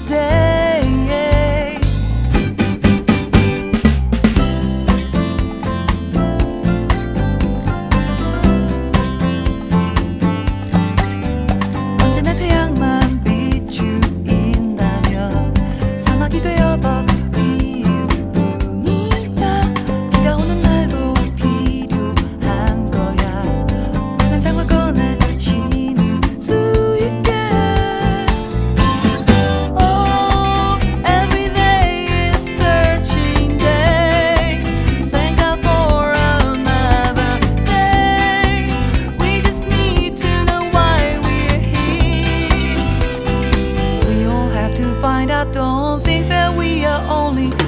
day. 언제나 태양만 비추인다면 사막이 되어버릴 뿐이야. 비가 오는 날도 필요한 거야. 난 장을 꺼내 신을 수 있게. Oh, every day is searching day. Thank God for another day. We just need to know why we're here. We all have to find out. Don't think that we are only